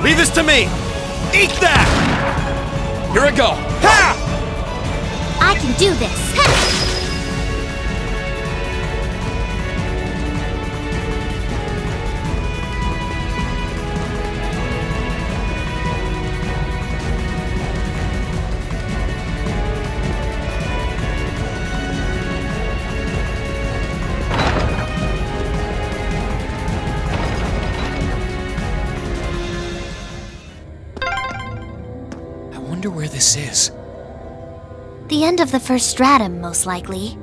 Leave this to me! Eat that! Here I go! Ha! I can do this! Ha! I wonder where this is. The end of the first stratum, most likely.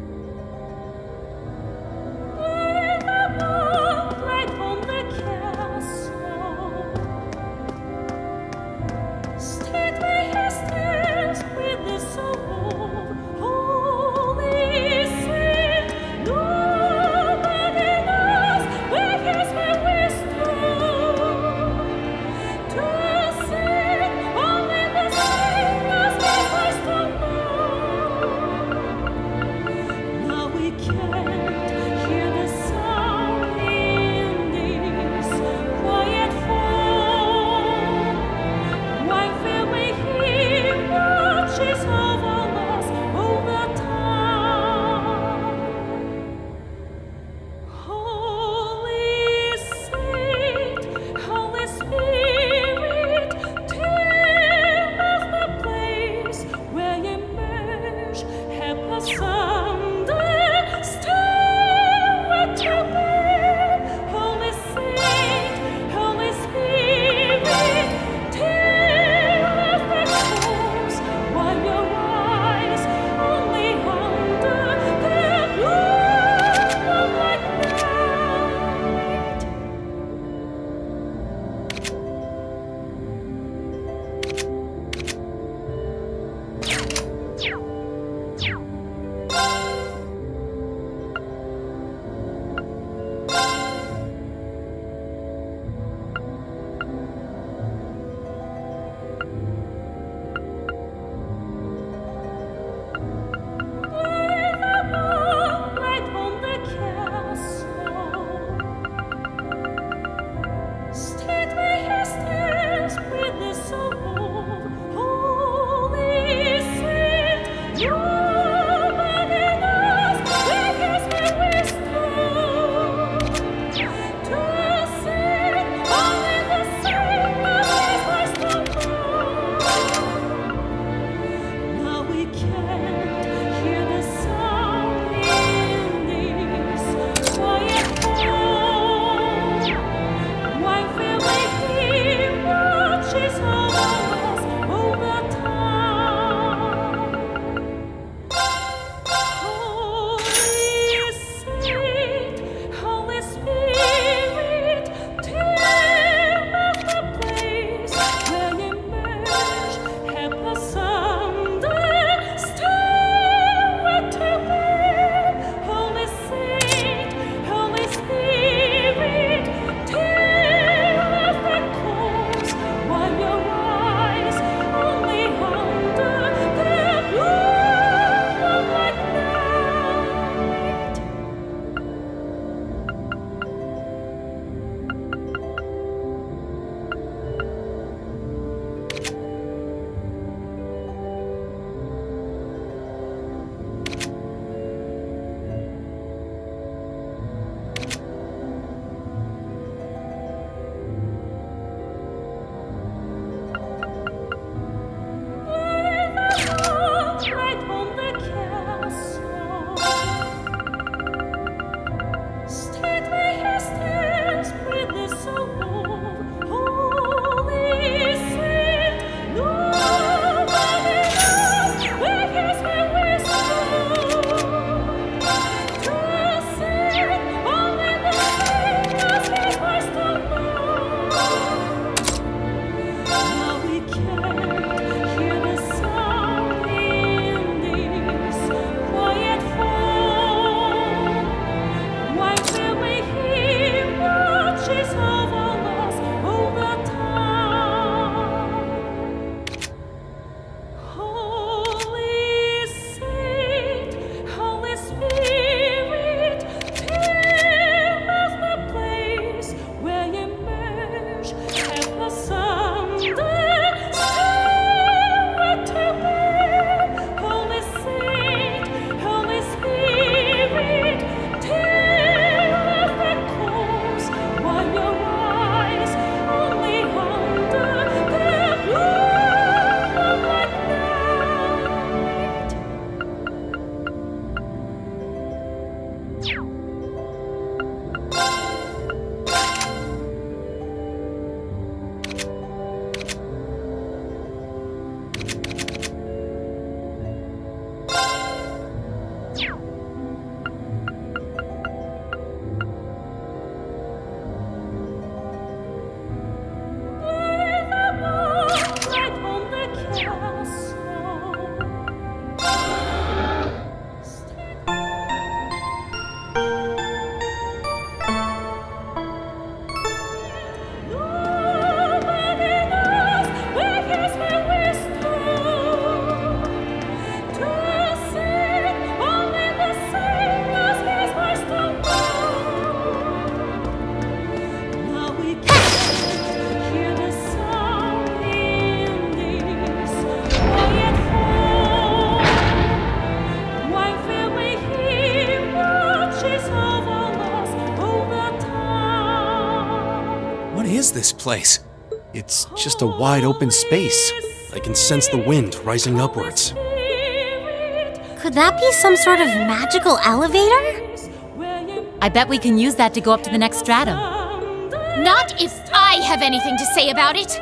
place. It's just a wide open space. I can sense the wind rising upwards. Could that be some sort of magical elevator? I bet we can use that to go up to the next stratum. Not if I have anything to say about it!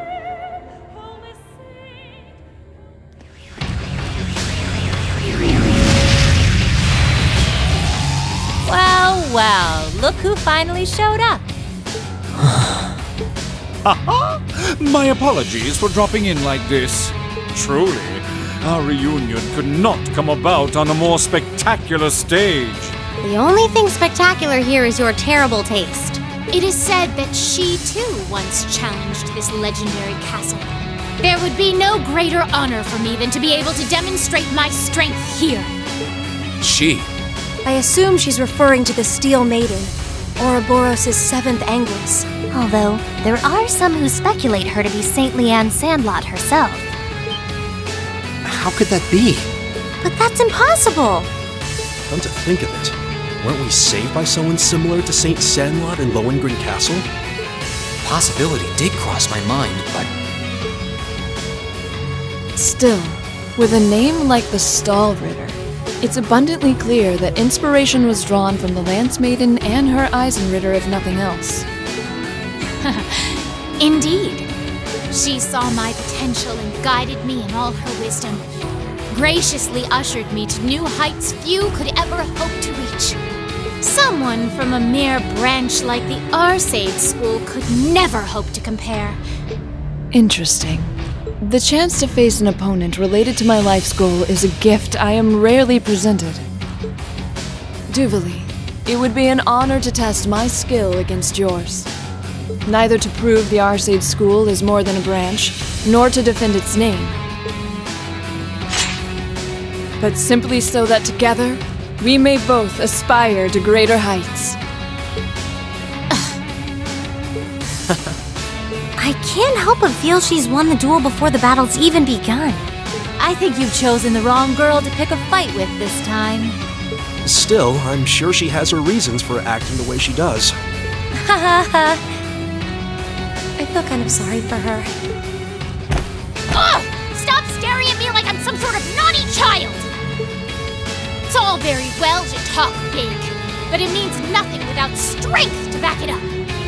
Well, well, look who finally showed up. My apologies for dropping in like this. Truly, our reunion could not come about on a more spectacular stage. The only thing spectacular here is your terrible taste. It is said that she, too, once challenged this legendary castle. There would be no greater honor for me than to be able to demonstrate my strength here. She? I assume she's referring to the Steel Maiden, Ouroboros' seventh Anguis. Although, there are some who speculate her to be Saint Leanne Sandlot herself. How could that be? But that's impossible! Come to think of it, weren't we saved by someone similar to Saint Sandlot in Lohengrin Castle? Possibility did cross my mind, but... Still, with a name like the Stahlritter, it's abundantly clear that inspiration was drawn from the Lance Maiden and her Eisenritter, if nothing else. Indeed. She saw my potential and guided me in all her wisdom. Graciously ushered me to new heights few could ever hope to reach. Someone from a mere branch like the Arcade School could never hope to compare. Interesting. The chance to face an opponent related to my life's goal is a gift I am rarely presented. Duvali, it would be an honor to test my skill against yours. Neither to prove the Arcade School is more than a branch, nor to defend its name. But simply so that together, we may both aspire to greater heights. I can't help but feel she's won the duel before the battle's even begun. I think you've chosen the wrong girl to pick a fight with this time. Still, I'm sure she has her reasons for acting the way she does. Ha ha ha. I feel kind of sorry for her. Ugh! Stop staring at me like I'm some sort of naughty child! It's all very well to talk big, but it means nothing without strength to back it up.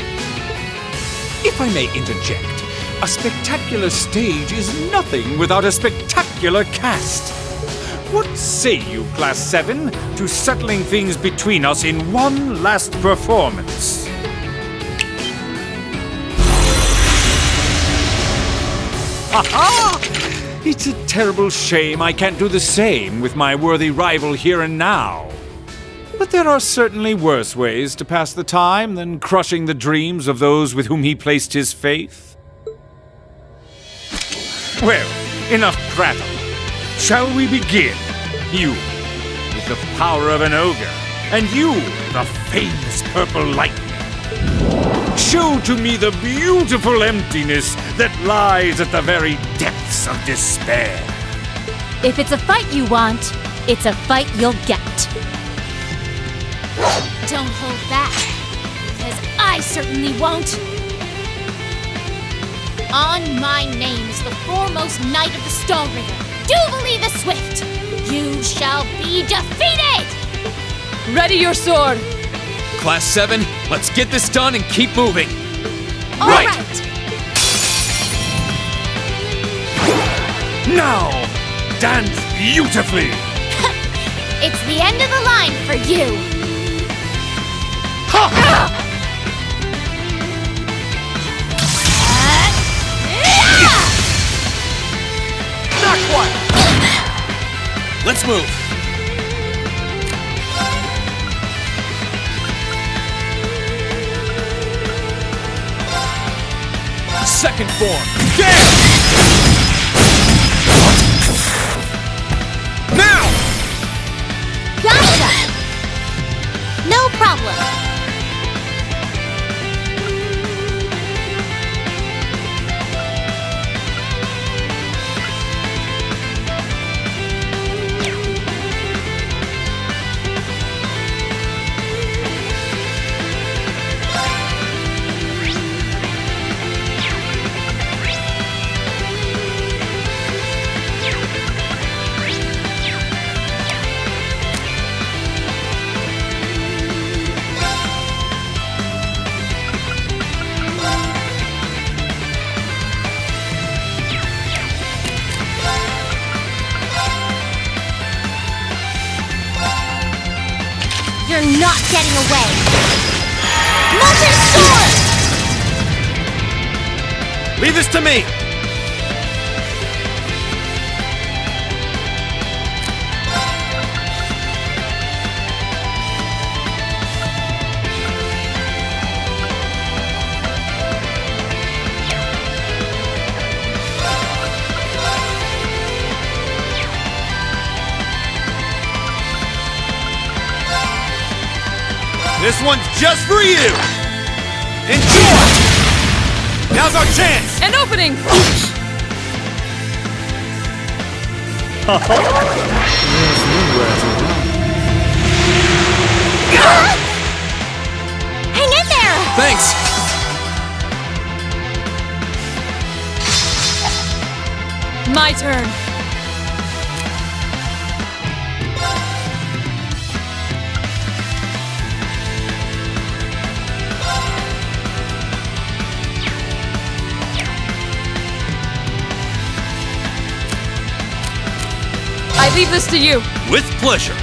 If I may interject, a spectacular stage is nothing without a spectacular cast. What say you, Class 7, to settling things between us in one last performance? Ha-ha! It's a terrible shame I can't do the same with my worthy rival here and now. But there are certainly worse ways to pass the time than crushing the dreams of those with whom he placed his faith. Well, enough prattle. Shall we begin? You, with the power of an ogre, and you, the famous purple lightning. Show to me the beautiful emptiness that lies at the very depths of despair. If it's a fight you want, it's a fight you'll get. Don't hold back, because I certainly won't. On my name is the foremost knight of the Stahlritter, Duvali the Swift. You shall be defeated! Ready your sword! Class 7, let's get this done and keep moving. All right. Now, dance beautifully! It's the end of the line for you. Not quite! Let's move. Second form. Get! Now! Gotcha! No problem. You're not getting away! Molten Sword! Leave this to me! This one's just for you! Enjoy! Now's our chance! An opening! Hang in there! Thanks! My turn. I leave this to you. With pleasure.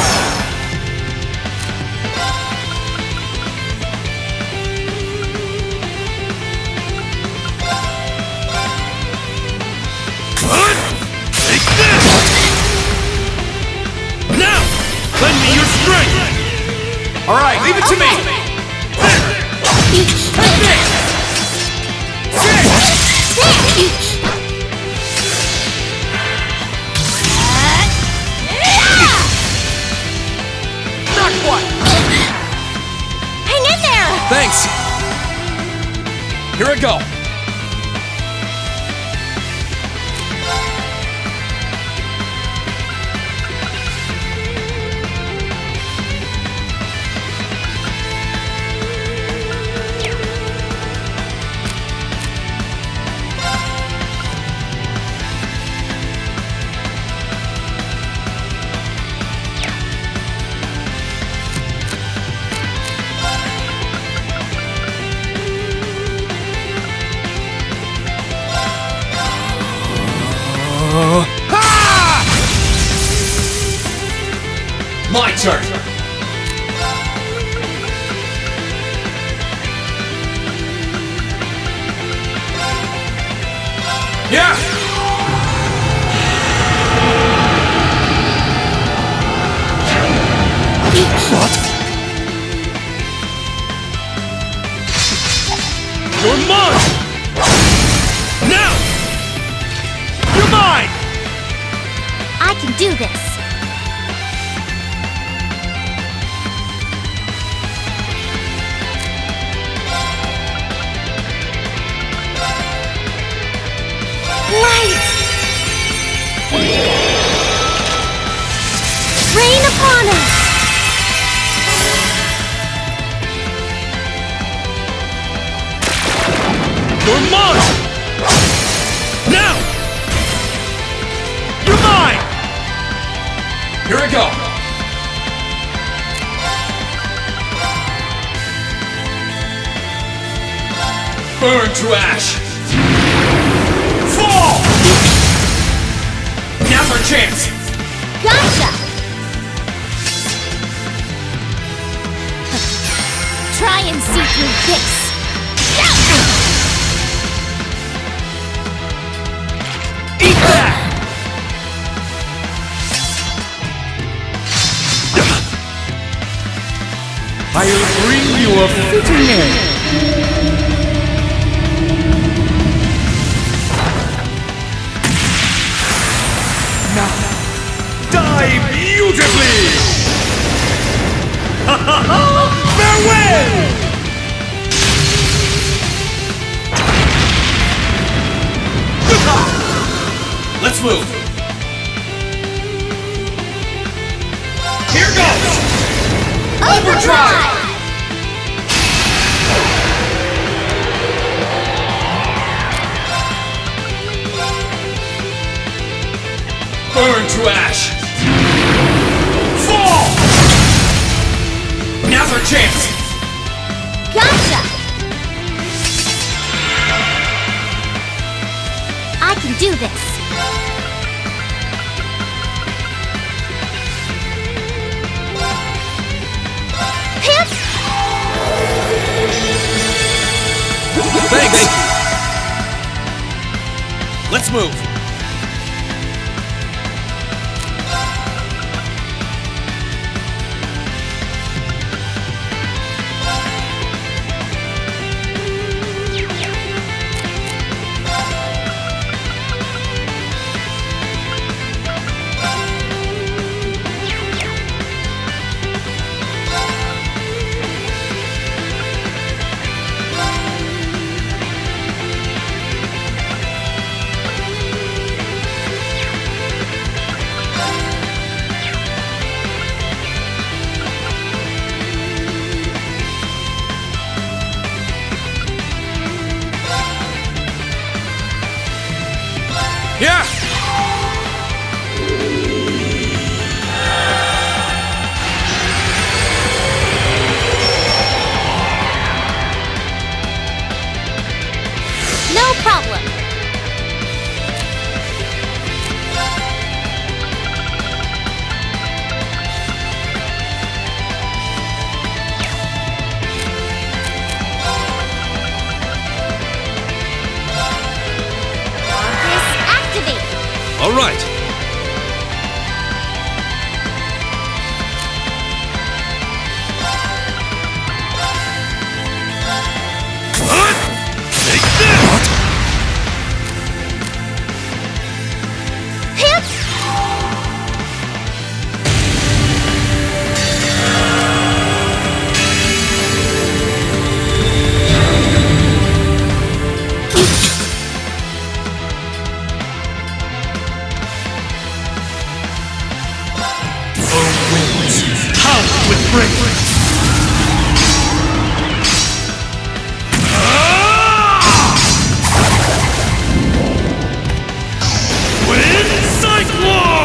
Take this! Now! Lend me your strength! Alright, leave it to me! Not quite! Hang in there! Thanks! Here I go! My turn! Yeah! What? You're mine! Now! You're mine! I can do this. Light! Rain upon us! You're mine! Now! You're mine! Here I go! Burn to ash! Fall! Now's our chance! Gotcha! Try and see through this! Eat that! I'll bring you a fitting end. Now, die beautifully! Ha ha ha! Farewell! Let's move. Here goes! Overdrive! Burn to ash! Fall! Now's our chance! Gotcha! I can do this. Let's move! Yeah! No problem. Activate. All right. Take this! With bravery. Wind Cyclone!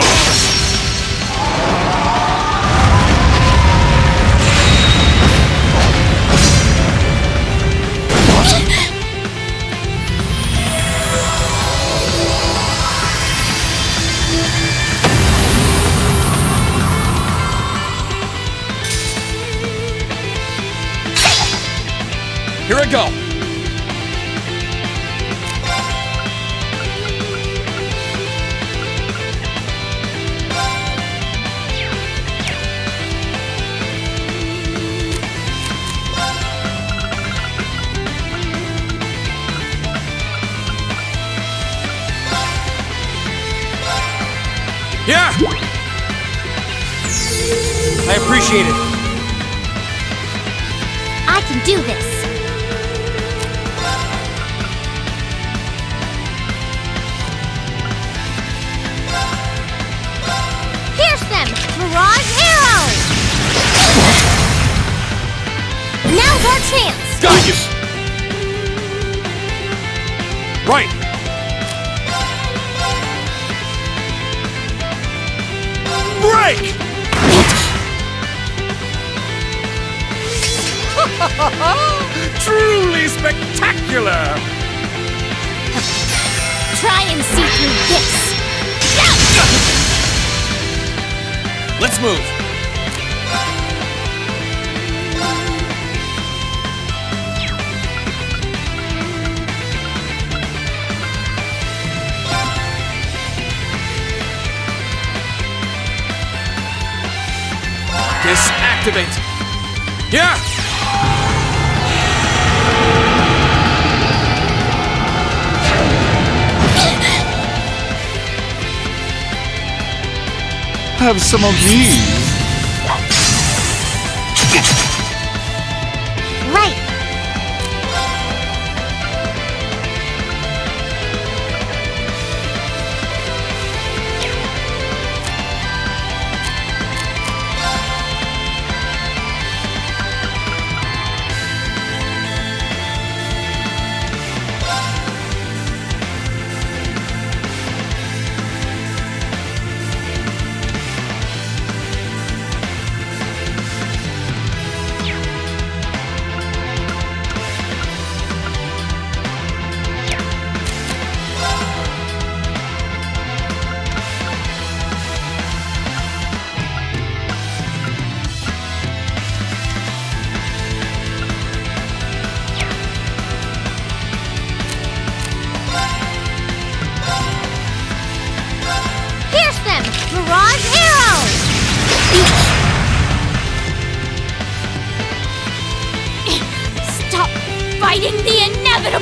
Here I go. Yeah! I appreciate it. I can do this. Pierce them! Mirage Arrow! Now's our chance! Got you! Right! Break! Truly spectacular! Try and see through this! Let's move. Disactivate! Yeah! Have some of these. Right!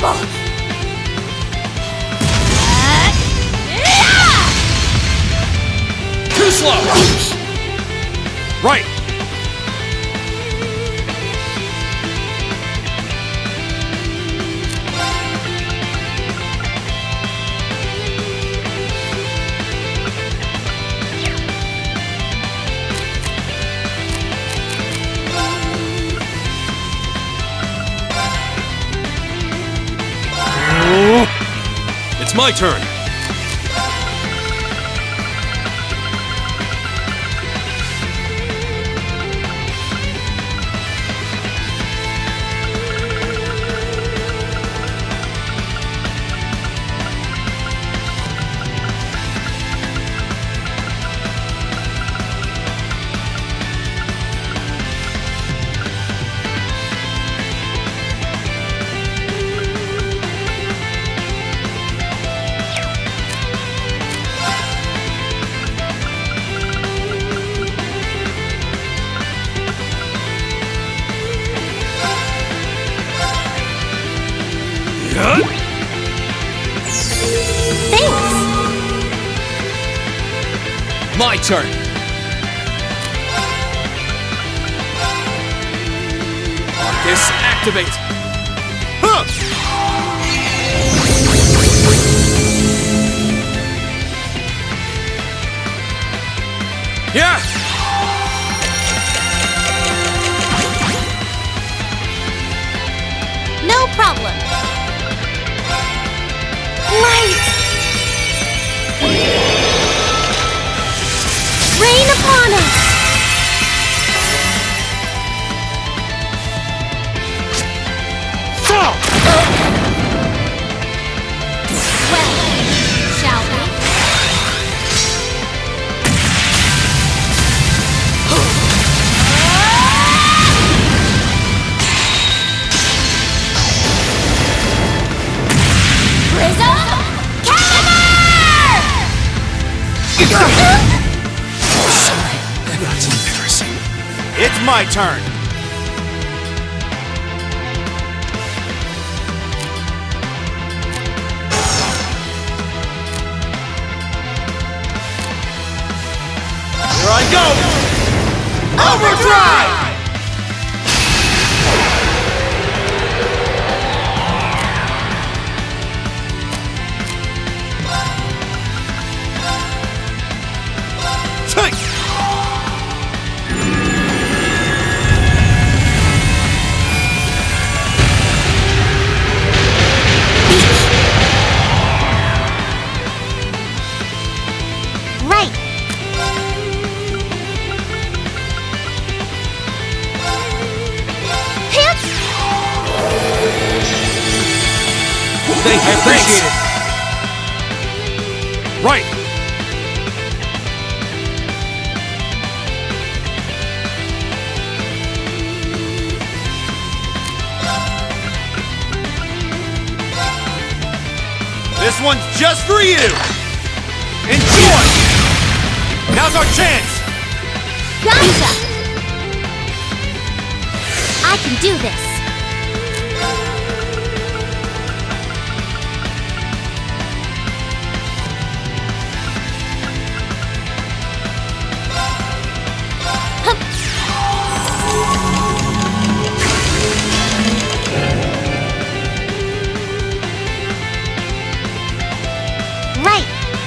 impossible! Too slow! Right! It's my turn. Thanks! My turn. Arcus, activate. Huh! Yeah! No problem. Light! Rain upon us! Well, shall we? Prism Caliber! That's embarrassing. It's my turn. Here I go! Overdrive! Take! Right! Hip! Thank you, Appreciate it. Right! This one's just for you! Enjoy! Now's our chance! Gotcha! I can do this. Right!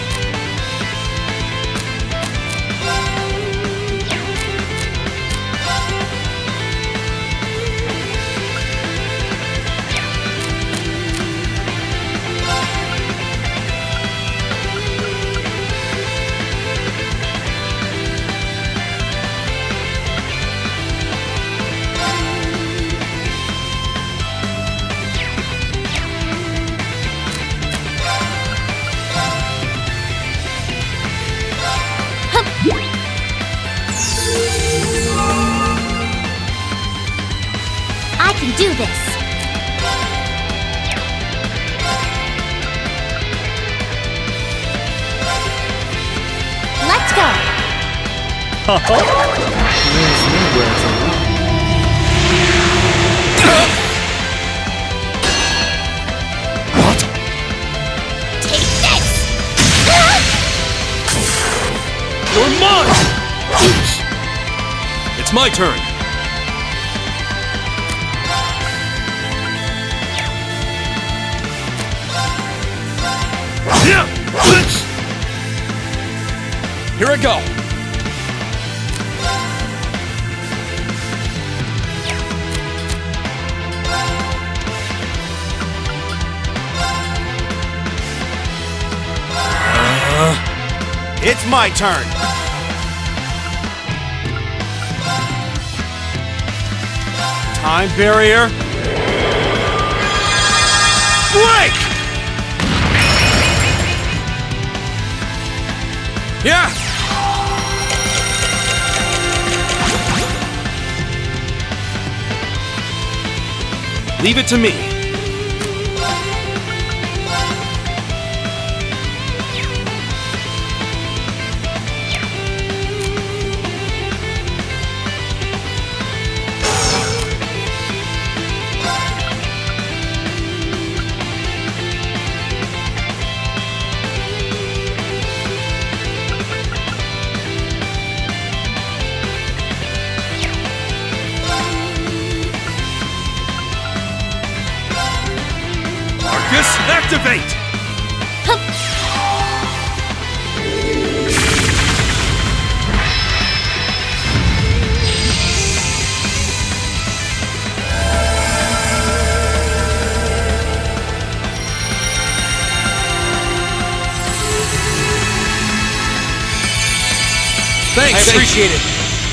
I can do this. Let's go. You're mine! It's my turn. Here I go. It's my turn. Time barrier. Break! Yeah! Leave it to me. Activate! Thanks! I appreciate it.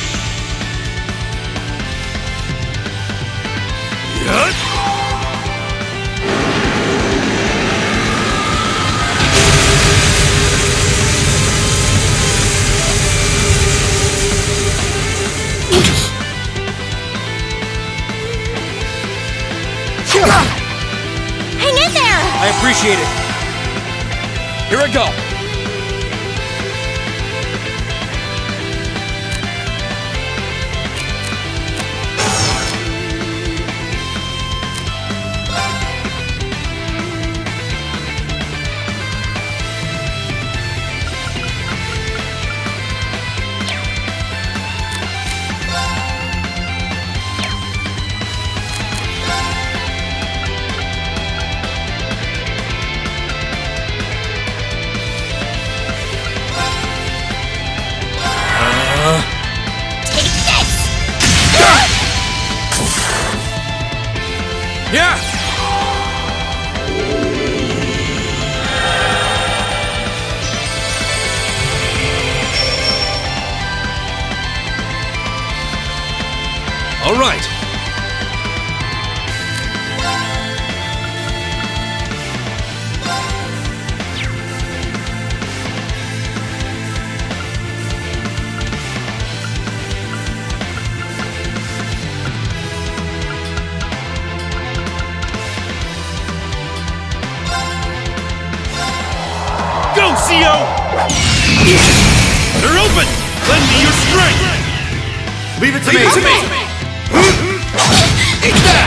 Hang in there! I appreciate it. Here I go. Yeah! All right. Go, CO! They're open! Lend me your strength! Leave it to me! Eat that!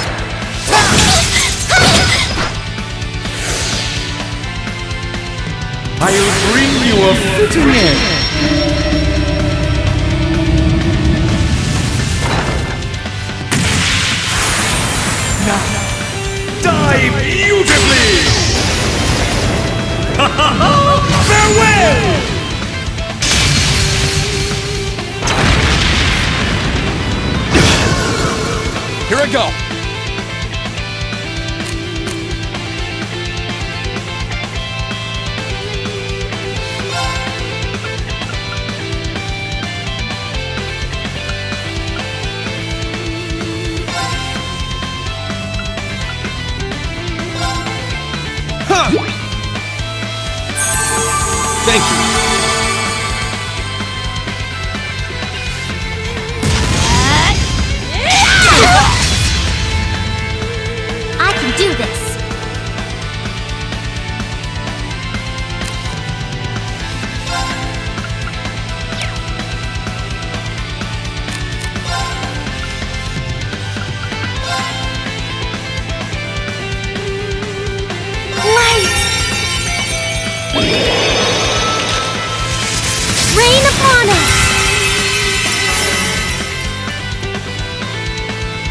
I'll bring you a fitting end. Now, die beautifully! Farewell! Here I go. Thank you. I can do this.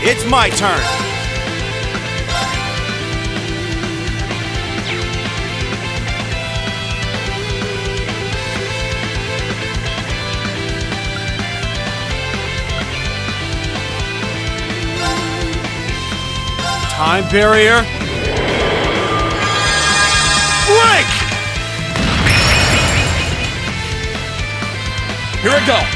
It's my turn! Time barrier. Break! Here I go.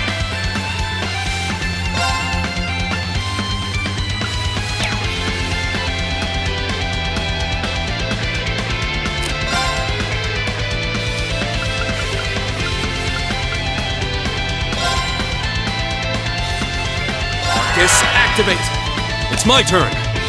Marcus, activate. It's my turn.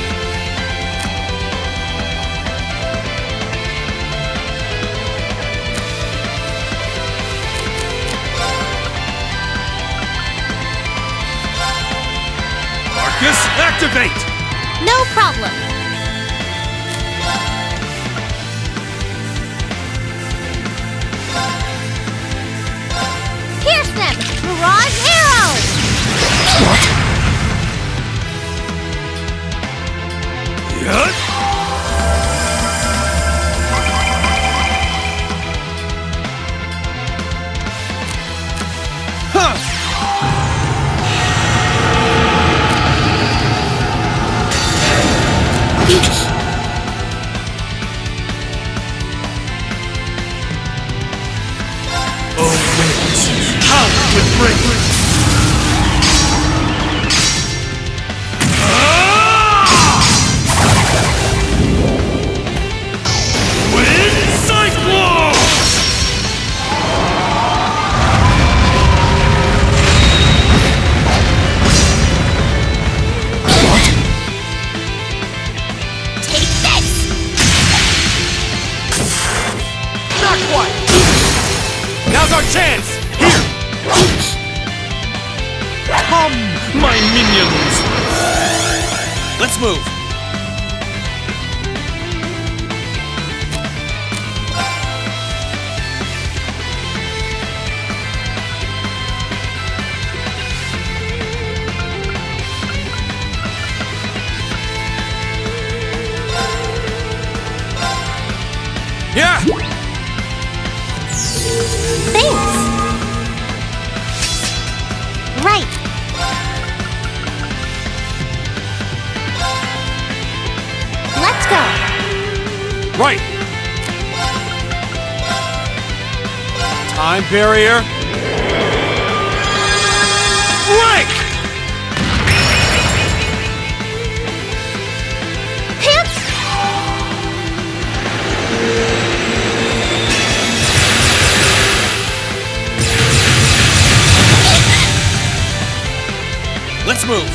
Activate! No problem. Pierce them! Mirage arrow! Yes? Now's our chance! Here! Come, my minions! Let's move! Yeah! Thanks! Right! Let's go! Right! Time barrier. Break! Hits! Let's move!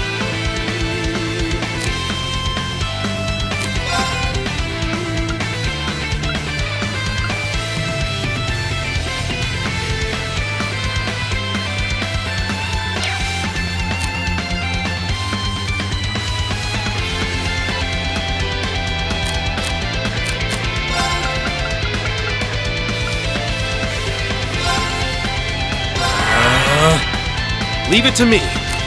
Leave it to me.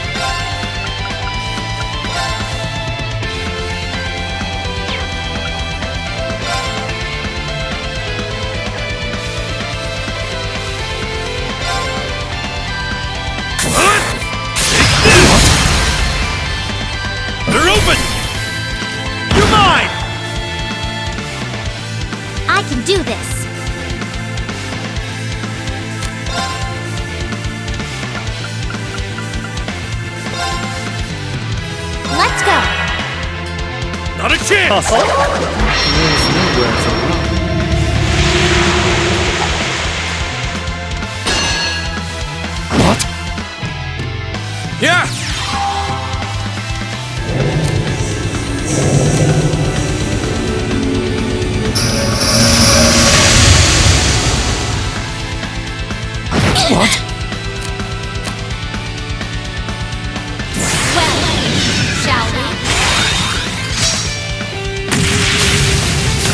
They're open! You're mine! I can do this! Let's go! Not a chance! What? Yeah! What? Well, shall we?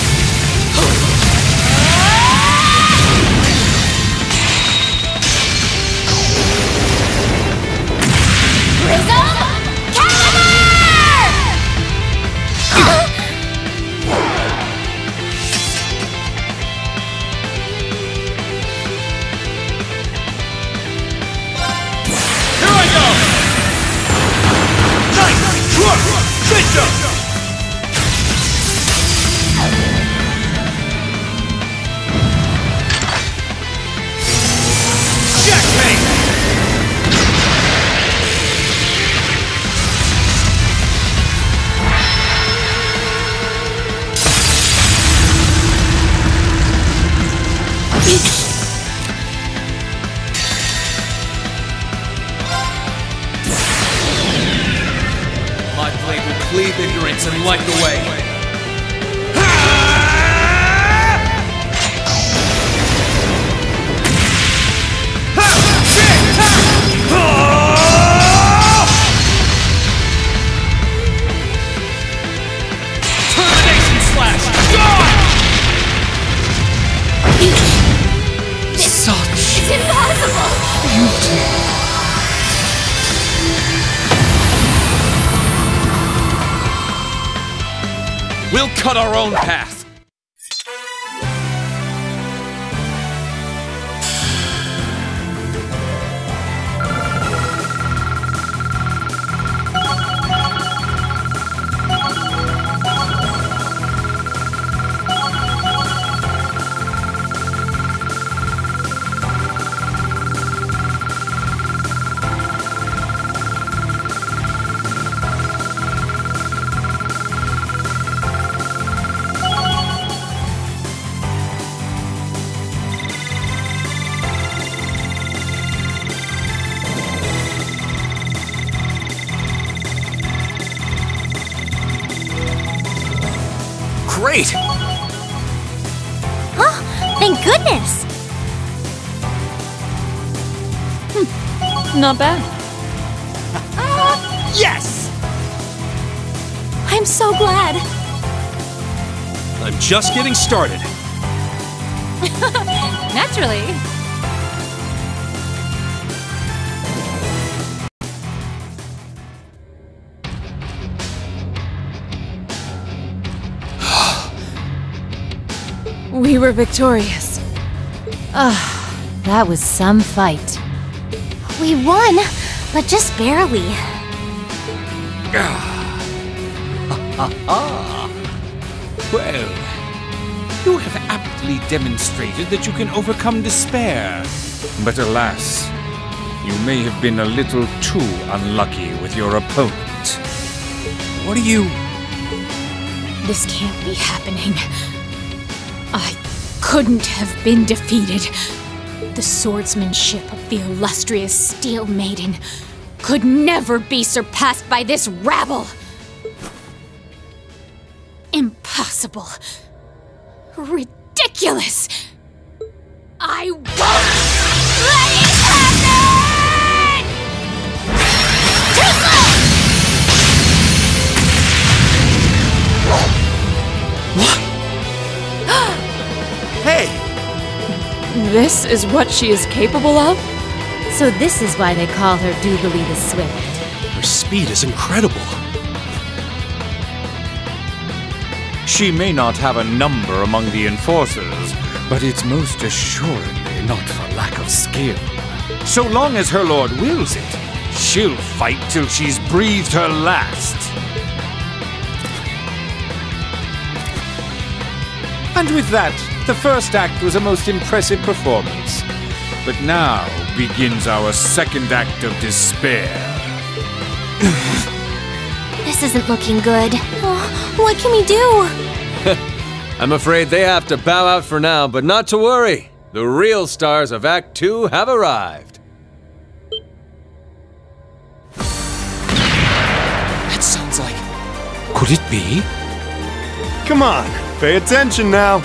My blade will cleave ignorance and light the way. Termination slash! Such It's impossible! beauty. We'll cut our own path. Great! Oh, thank goodness! Not bad. Yes! I'm so glad. I'm just getting started. Naturally. We were victorious. That was some fight. We won, but just barely. Well, you have aptly demonstrated that you can overcome despair. But alas, you may have been a little too unlucky with your opponent. What are you... This can't be happening. I couldn't have been defeated. The swordsmanship of the illustrious Steel Maiden could never be surpassed by this rabble. Impossible. Ridiculous. I won't let it happen! Too slow! Hey! This is what she is capable of? So this is why they call her Doobly the Swift. Her speed is incredible. She may not have a number among the enforcers, but it's most assuredly not for lack of skill. So long as her lord wills it, she'll fight till she's breathed her last. And with that, the first act was a most impressive performance. But now begins our second act of despair. This isn't looking good. Oh, what can we do? I'm afraid they have to bow out for now, but not to worry. The real stars of Act 2 have arrived. That sounds like... Could it be? Come on, pay attention now.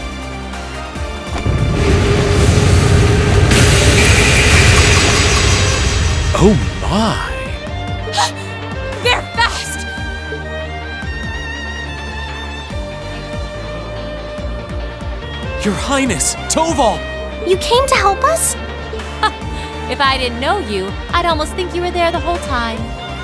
Oh my! They're fast! Your Highness, Toval! You came to help us? If I didn't know you, I'd almost think you were there the whole time.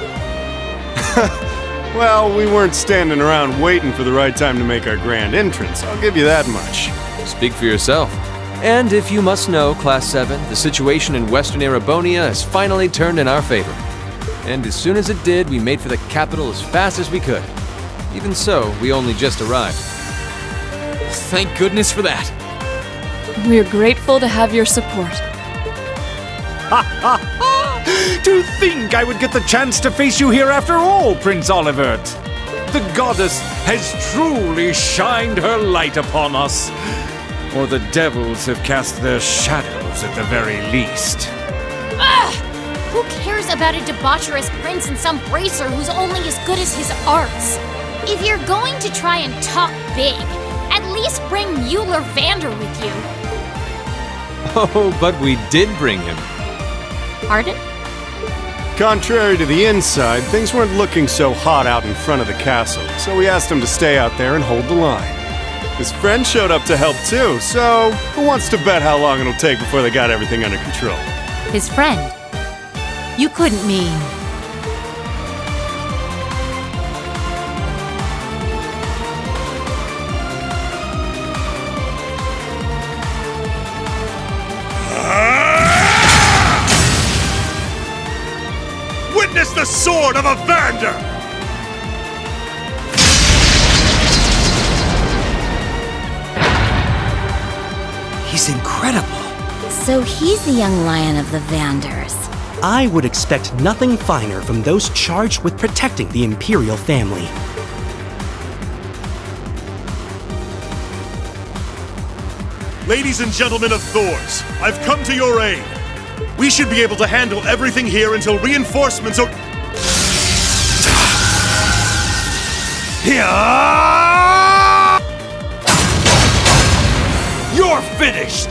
Well, we weren't standing around waiting for the right time to make our grand entrance, I'll give you that much. Speak for yourself. And if you must know, Class 7, the situation in Western Erebonia has finally turned in our favor. And as soon as it did, we made for the capital as fast as we could. Even so, we only just arrived. Thank goodness for that. We're grateful to have your support. To think I would get the chance to face you here after all, Prince Olivert! The goddess has truly shined her light upon us. Or the devils have cast their shadows at the very least. Ugh! Who cares about a debaucherous prince and some bracer who's only as good as his arts? If you're going to try and talk big, at least bring Mueller Vander with you. Oh, but we did bring him. Pardon? Contrary to the inside, things weren't looking so hot out in front of the castle, so we asked him to stay out there and hold the line. His friend showed up to help too, so who wants to bet how long it'll take before they got everything under control? His friend? You couldn't mean... Witness the sword of a Vander! He's incredible. So he's the young lion of the Vanders. I would expect nothing finer from those charged with protecting the Imperial family. Ladies and gentlemen of Thors, I've come to your aid. We should be able to handle everything here until reinforcements are... You're finished!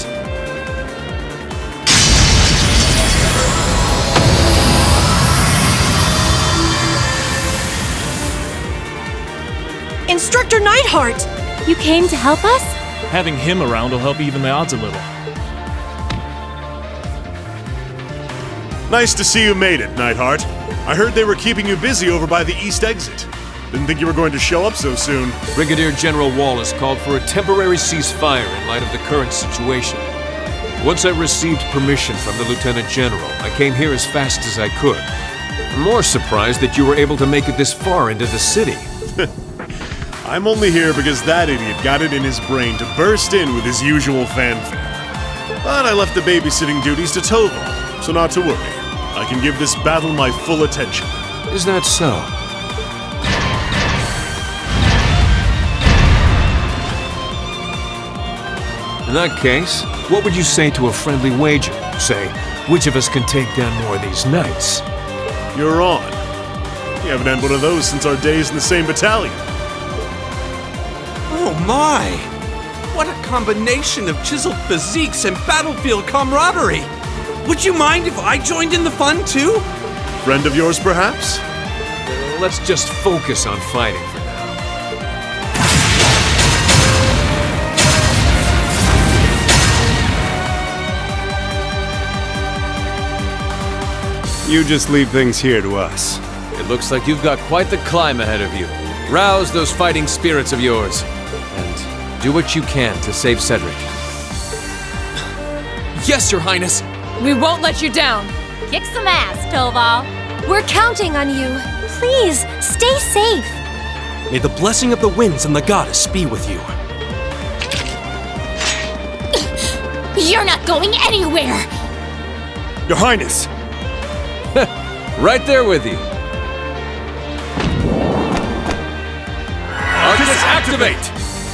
Instructor Neidhart! You came to help us? Having him around will help even the odds a little. Nice to see you made it, Neidhart. I heard they were keeping you busy over by the east exit. Didn't think you were going to show up so soon. Brigadier General Wallace called for a temporary ceasefire in light of the current situation. Once I received permission from the Lieutenant General, I came here as fast as I could. I'm more surprised that you were able to make it this far into the city. I'm only here because that idiot got it in his brain to burst in with his usual fanfare. But I left the babysitting duties to Toval, so not to worry. I can give this battle my full attention. Is that so? In that case, what would you say to a friendly wager? Say, which of us can take down more of these knights? You're on. You haven't had one of those since our days in the same battalion. Oh my! What a combination of chiseled physiques and battlefield camaraderie! Would you mind if I joined in the fun too? Friend of yours, perhaps? Let's just focus on fighting for now. You just leave things here to us. It looks like you've got quite the climb ahead of you. Rouse those fighting spirits of yours, and do what you can to save Cedric. Yes, Your Highness! We won't let you down! Kick some ass, Toval! We're counting on you. Please, stay safe. May the blessing of the winds and the goddess be with you. You're not going anywhere! Your Highness! Right there with you. Arcus, activate!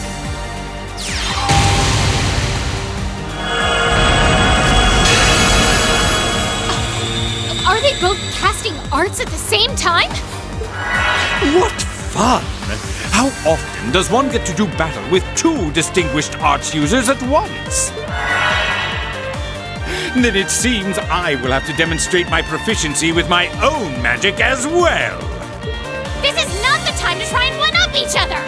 Are they both casting arts at the same time? What fun! How often does one get to do battle with two distinguished arts users at once? Then it seems I will have to demonstrate my proficiency with my own magic as well. This is not the time to try and one-up each other!